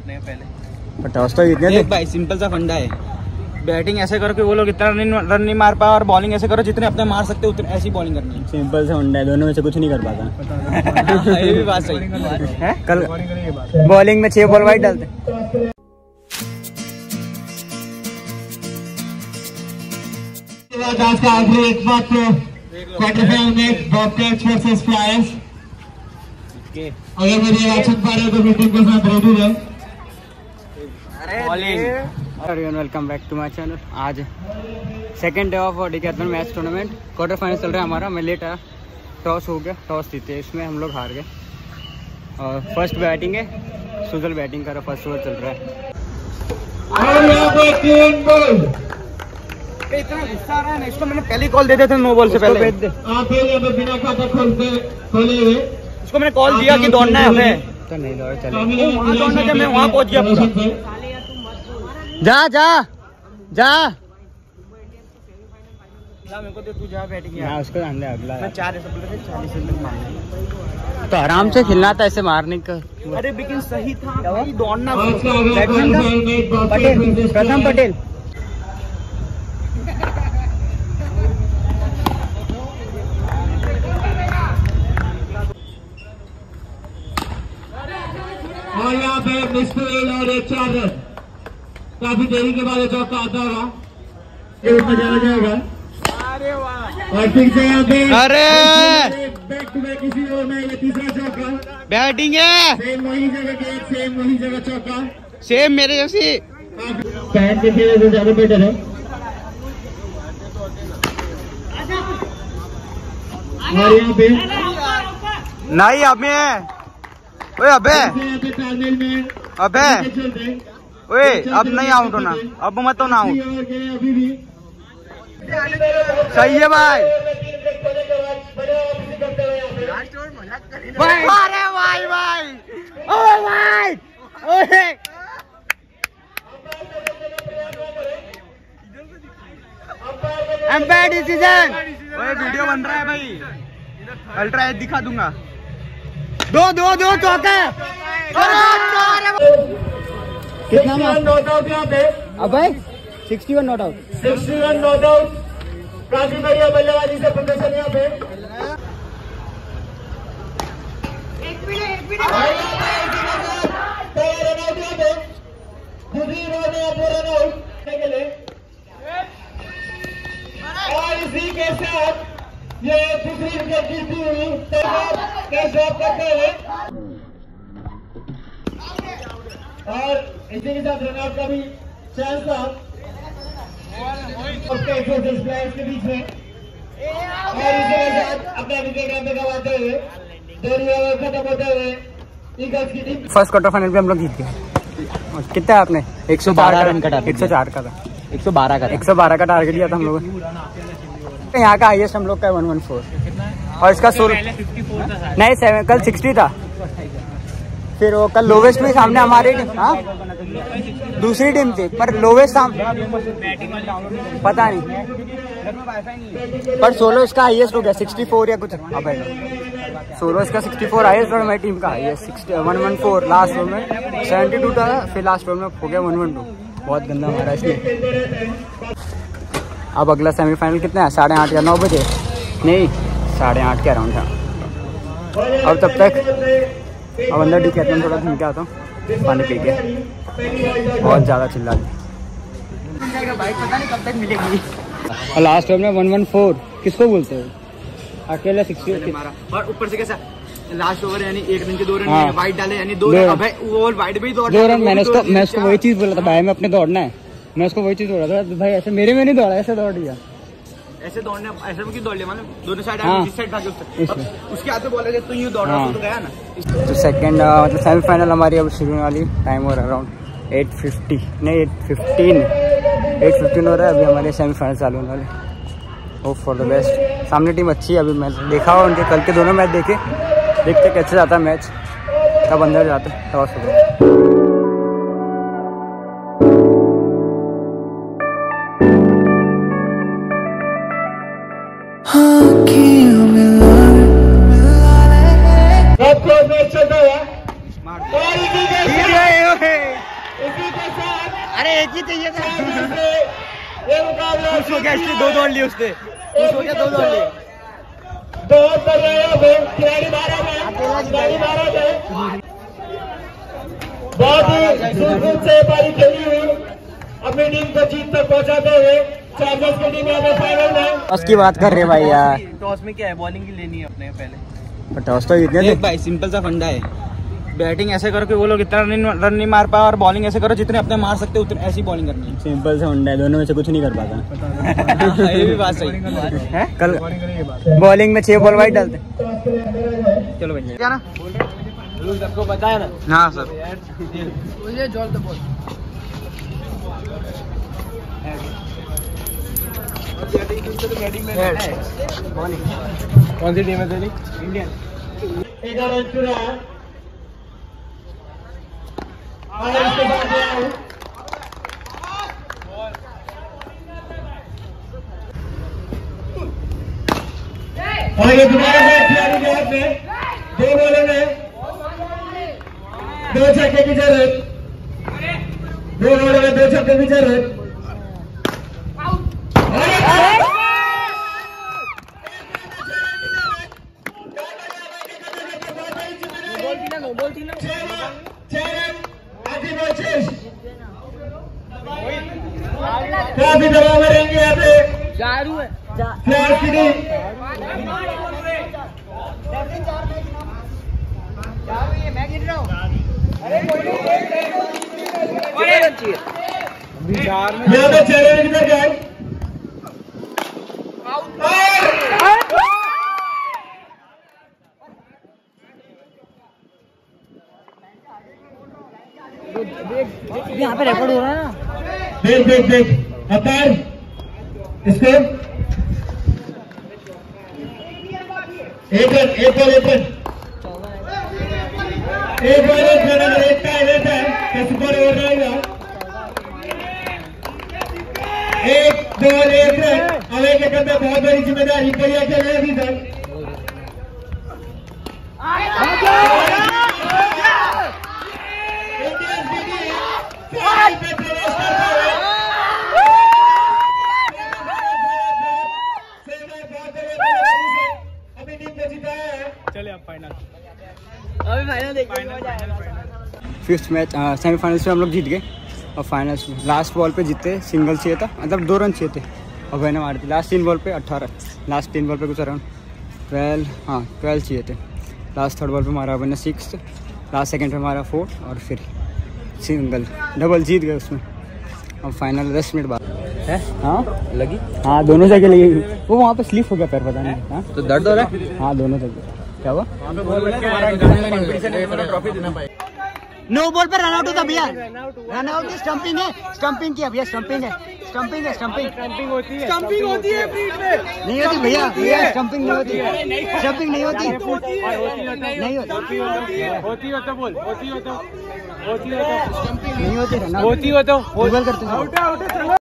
मारने हैं पहले। टॉस तो जीतने थे भाई, सिंपल सा फंडा है, बैटिंग ऐसे करो कि वो लोग इतना रन नहीं मार पाए, और बॉलिंग ऐसे करो जितने अपने मार सकते उतने ऐसी बॉलिंग करनी है। सिंपल सा फंडा है, दोनों में से कुछ नहीं कर पाता। ये भी बात सही है। कल बॉलिंग में 6 बॉल वाइड डालते। आज का आखिरी एक मात्र क्वार्टर फाइनल में बॉबकैट्स वर्सेस फ्लायर्स। अगर मेरी आवाज सुन पा रहे हो तो मीटिंग के साथ रेडी रहो। Welcome back to my channel. आज second day of decathlon match tournament, quarter final चल रहा है हमारा। मैं लेट आया, टॉस हो गया, टॉस जीते, इसमें हम लोग हार गए। और फर्स्ट बैटिंग है, सुजल बैटिंग कर रहा, फर्स्ट ओवर चल रहा है। इतना गुस्सा आ रहा है ना, इसको मैंने पहले कॉल दे देते नो बॉल से पहले। बिना खाता खोले हुए इसको मैंने कॉल दिया कि दौड़ना है हमें, तो नहीं दौड़ चले। वहाँ दौड़ना जब मैं वहाँ पहुँच गया पूरा। जा जा जा, मेरे को दे, तू जा बैटिंग मैं उसको अंदर अगला। मैं 40 रन मारने, तो आराम से खेलना था, ऐसे मारने का। अरे लेकिन सही था भाई, दौड़ना। पटेल, प्रथम पटेल। और यहाँ पे मिस्टर और एक 4 रन, काफी देरी के बाद चौका आता होगा, मजा आ जाएगा। और फिर से यहाँ पे बैक टू बैक इसी ओवर में ये तीसरा चौका। बैटिंग है, सेम वही जगह के, सेम वही जगह चौका, सेम मेरे जैसी। पैर के खेले तो ज्यादा बेटर है। और यहाँ पे नहीं अबे, ओए अबे, अबे, ओए अब नहीं आउट होना, अब मत होना आउट। अभी भी सही है भाई। अरे भाई भाई, ओए भाई, ओए एम्पायर डिसीजन। ओए वीडियो बन रहा है भाई, अल्ट्रा एच दिखा दूंगा। दो चौका। कितना नॉट आउट यहाँ पे? अब 61 नॉट आउट, 61 नॉट आउट। काफी बढ़िया बल्लेबाजी से प्रदर्शन यहाँ पे। दूसरी बार रन आउट के लिए, और इसी के साथ ये दूसरी विकेट गिरती हुई कैच करते हुए, और इसी के साथ रनआउट का भी चांस था के बीच में। और इसी के साथ अपना विकेट यहाँ पे गंवाते हुए, 2 ओवर खत्म होते हुए ईगल्स की टीम फर्स्ट क्वार्टर फाइनल पे हम लोग जीत गए। कितना है आपने? 112 रन का टारगेट, 104 का था, 112 का टारगेट दिया था हम लोगों ने। यहाँ का हाईएस्ट हम लोग का 114, और इसका 16 नहीं 7, कल 60 था। फिर वो कल लोवेस्ट भी सामने हमारे टीम, हाँ दूसरी टीम थी, पर लोवेस्ट पता नहीं, पर 16 इसका हाईएस्ट हो गया, 64 या कुछ। अब 16 इसका 64 हाईएस्ट, और हमारी टीम का हाईएस्ट 114। लास्ट ओवर में 72 था, फिर लास्ट ओवर में हो गया 112। बहुत गंदा हमारा इसलिए। अब अगला सेमीफाइनल कितना है? 8:30 या 9 बजे? नहीं, 8:30 के अराउंड था। अब तब तक अब अंदर डिकैथलॉन थोड़ा घूम के आता हूँ, पानी पी के। बहुत ज़्यादा चिल्ला रही, बाइक पता नहीं कब तक मिलेगी। और लास्ट ओवर में 114 किसको बोलते हो? अकेला 60 और ऊपर से कैसा लास्ट ओवर, यानी 1 रन के 2 रन वाइड डाले, यानी 2 रन। अबे वो वाइड भी 2 रन। मैं उसको वही चीज़ बोला था भाई, मैं अपने दौड़ना है, मैं उसको वही चीज़ बोला था भाई, ऐसे मेरे में नहीं दौड़ा, ऐसे दौड़ दिया, ऐसे दौड़ने, ऐसे क्यों दौड़ लिया? मतलब दोनों साइड, हाँ, इस साइड भागे उसके हाथ में बॉल है, तो यूं दौड़ा, हाँ, तो गया ना। तो सेकंड मतलब सेमीफाइनल हमारी अब शुरू होने वाली। टाइम हो रहा है अराउंड 8:50, नहीं 8:15 हो रहा है। अभी हमारे सेमीफाइनल चालू होने वाले। Hope for the best. सामने टीम अच्छी है, अभी मैं देखा हुआ उनके कल के दोनों मैच देखे, देखते कैसे जाता है मैच, तब अंदर जाते हैं। टॉस हो गया। चलता हुआ अरे एक ही चाहिए था। ये मुकाबला खुश हो गया इसलिए 2 दौड़ लिए उसने। खुश हो गया 2 दौड़ लिए। बहुत कर रहे हैं खिलाड़ी भारत है, खिलाड़ी भारत है। बहुत ही सुरक्षित से पारी खेली हुई अपनी टीम को जीत तक पहुंचाते हुए चार्जर्स की टीम यहाँ फाइनल में। उसकी बात कर रहे भाई यार। टॉस में क्या है, बॉलिंग की लेनी है अपने पहले। टॉस तो इतने देख भाई, सिंपल सा फंडा है, बैटिंग ऐसे करो कि वो लोग इतना रन नहीं मार पाए, और बॉलिंग ऐसे करो जितने अपने मार सकते उतने ऐसी बॉलिंग करनी है। सिंपल सा फंडा है, दोनों में से कुछ नहीं कर पाता। ये भी बात सही है। कल बॉलिंग में 6 बॉल वाइड डालते। चलो भैया, क्या ना सबको बताया ना। हाँ सर, कौन सी टीम है तेरी? इंडियन। 11 रन चुरा है और इसके बाद और ये दोबारा बैट खिलाड़ी के हाथ में 2 बॉलों में 2 छक्के की जरूरत। 2 बॉलों में 2 छक्के की जरूरत। काफी दबाव में रहेंगे यहाँ पे फ्लैश की टीम। यहाँ पे चैलेंज की तरफ यहाँ पे रिकॉर्ड हो रहा है ना। देख अपार इसको एक रहता है कैसे पर हो रहेगा। 1 2 1 रन। अब एक अंदर बहुत बड़ी जिम्मेदारी बढ़िया खेल रहे अभी तक। अभी टीम को जिताया है। चले अब फाइनल। अभी फाइनल देखिए। 5th मैच सेमीफाइनल्स में हम लोग जीत गए और फाइनल्स में लास्ट बॉल पे जीते। सिंगल चाहिए था, मतलब 2 रन चाहिए थे और मैंने मार दी। लास्ट 3 बॉल पे 18, लास्ट 3 बॉल पे कुछ अराउंड 12 चाहिए थे। लास्ट 3rd बॉल पे मारा मैंने 6, लास्ट 2nd पे मारा 4 और फिर सिंगल डबल जीत गए उसमें। और फाइनल 10 मिनट बाद है। हाँ लगी। हाँ दोनों जगह लगी। वो वहाँ पे स्लिप हो गया पैर, पता नहीं। हाँ तो दर्द हो रहा है। हाँ दोनों जगह। क्या हुआ? नो बॉल पे रन आउट होता भैया। रन आउट की स्टंपिंग है, स्टंपिंग की भैया, स्टंपिंग है, स्टंपिंग है, स्टंपिंग होती है, स्टंपिंग होती है नहीं होती भैया, भैया स्टंपिंग नहीं होती, स्टंपिंग नहीं होती, नहीं होती, नहीं होती, रन आउट होती हो तो गूगल करते हैं।